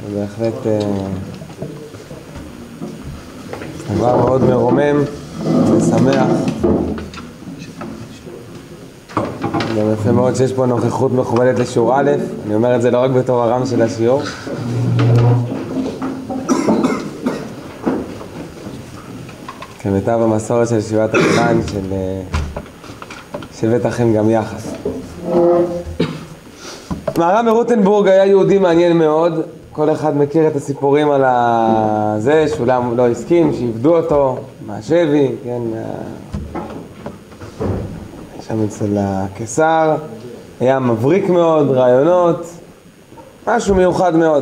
זה בהחלט דבר מאוד מרומם ושמח. גם יפה מאוד שיש פה נוכחות מכובדת לשיעור א', אני אומר את זה לא רק בתור הרם של השיעור. כמיטב המסורת של ישיבת הגולן של שבט אחים גם יחס. מהר"ם מרוטנבורג היה יהודי מעניין מאוד. כל אחד מכיר את הסיפורים על זה שאולי לא הסכים, שיפדו אותו מהשבי, כן, שם אצל הקיסר. היה מבריק מאוד, רעיונות, משהו מיוחד מאוד.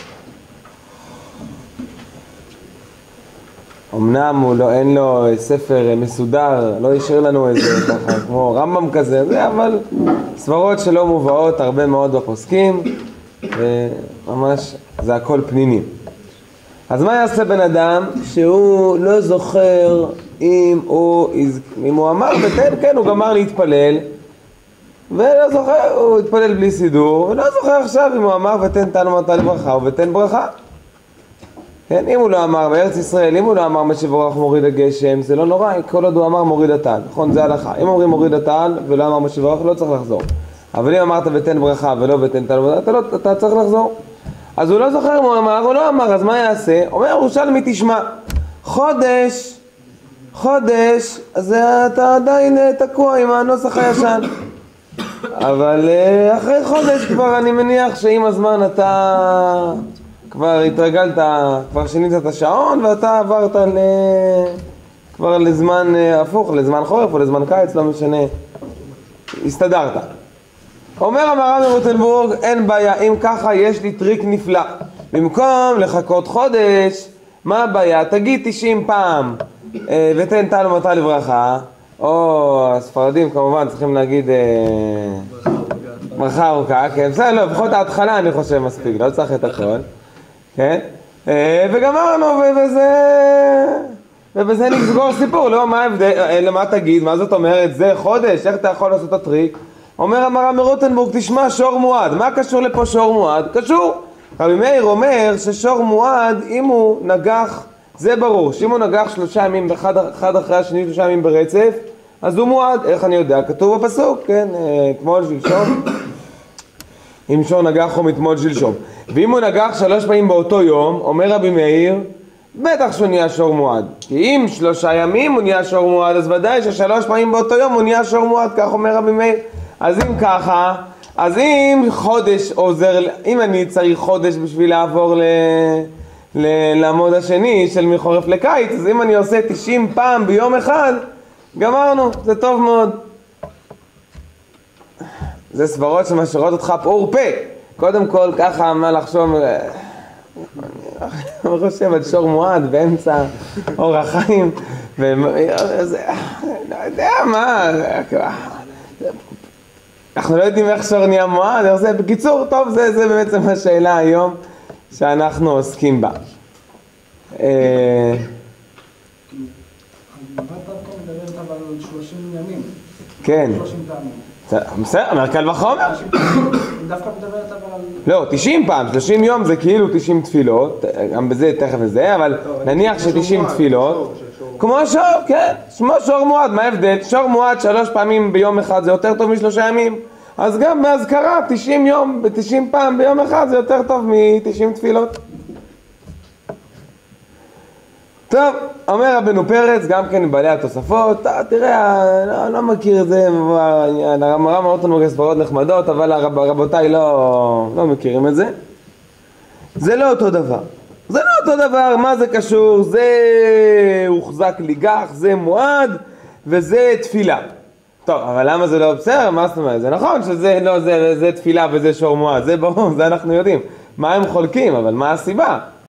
אמנם אין לו ספר מסודר, לא ישאיר לנו איזה ככה, כמו רמב"ם כזה, אבל סברות שלא מובאות הרבה מאוד בפוסקים, וממש זה הכל פנימי. אז מה יעשה בן אדם שהוא לא זוכר אם הוא אמר ותן, כן, הוא גמר להתפלל, ולא זוכר, הוא התפלל בלי סידור, ולא זוכר עכשיו אם הוא אמר ותן תנו מטה לברכה או ותן ברכה. כן, אם הוא לא אמר בארץ ישראל, אם הוא לא אמר משבורך מוריד הגשם, זה לא נורא, כל עוד הוא אמר מוריד הטל, נכון, זה הלכה. אם אומרים מוריד הטל ולא אמר משבורך, לא צריך לחזור. אבל אם אמרת ותן ברכה ולא ותן טל, אתה צריך לחזור. אז הוא לא זוכר אם הוא אמר או לא אמר, אז מה יעשה? אומר ירושלמי תשמע, חודש, אז אתה עדיין תקוע עם הנוסח הישן. אבל אחרי חודש כבר אני מניח שעם הזמן אתה כבר התרגלת, כבר שינית את השעון ואתה עברת כבר לזמן הפוך, לזמן חורף או לזמן קיץ, לא משנה, הסתדרת. אומר המהר"ם מרוטנבורג, אין בעיה, אם ככה יש לי טריק נפלא. במקום לחכות חודש, מה הבעיה? תגיד 90 פעם ותן תנו מטה לברכה, או הספרדים כמובן צריכים להגיד ברכה ארוכה, כן, בסדר, לא, לפחות ההתחלה אני חושב מספיק, לא צריך את הכל, כן? וגמרנו, ובזה נסגור סיפור, לא, מה ההבדל, מה תגיד, מה זאת אומרת, זה חודש, איך אתה יכול לעשות את הטריק? אומר המהר"ם מרוטנבורג, תשמע, שור מועד, מה קשור לפה שור מועד? קשור. רבי מאיר אומר ששור מועד, אם הוא נגח, זה ברור, שאם הוא נגח 3 ימים, אחד אחרי השני 3 ימים ברצף, אז הוא מועד. איך אני יודע? כתוב בפסוק, כן, אתמול שלשום, אם שור נגח הוא מתמול שלשום. ואם הוא נגח 3 פעמים באותו יום, אומר רבי מאיר, בטח שהוא נהיה שור מועד. כי אם 3 ימים הוא נהיה שור מועד, אז ודאי ש3 פעמים באותו יום הוא נהיה שור מועד, כך אומר רבי מאיר. אז אם ככה, אז אם חודש עוזר, אם אני צריך חודש בשביל לעבור לעמוד השני של מחורף לקיץ, אז אם אני עושה 90 פעם ביום אחד, גמרנו, זה טוב מאוד. זה סברות שמשאירות אותך פעור פה. קודם כל ככה מה לחשוב, אני חושב על שור מועד באמצע אורח חיים, לא יודע מה, אנחנו לא יודעים איך שור נהיה מועד, בקיצור, טוב, זה בעצם השאלה היום שאנחנו עוסקים בה. מדברת אבל 30 ימים. כן. 30 פעמים. בסדר, אומר קל וחומר. דווקא מדברת אבל על... לא, 90 פעם, 30 יום זה כאילו 90 תפילות, גם בזה תכף וזה, אבל נניח ש90 תפילות, כמו שור, כן, כמו שור מועד, מה ההבדל? שור מועד 3 פעמים ביום אחד זה יותר טוב מ3 ימים, אז גם בהזכרה 90 יום ב-90 פעם ביום אחד זה יותר טוב מ90 תפילות. טוב, אומר רבנו פרץ, גם כן בעלי התוספות, תראה, לא מכיר את זה, הרב מרוטנבורג סברות נחמדות, אבל רבותיי לא מכירים את זה. זה לא אותו דבר. זה לא אותו דבר, מה זה קשור? זה הוחזק ליגח, זה מועד, וזה תפילה. טוב, אבל למה זה לא בסדר? מה זאת אומרת? זה נכון שזה לא, זה תפילה וזה שור מועד, זה ברור, זה אנחנו יודעים. מה הם חולקים, אבל מה הסיבה?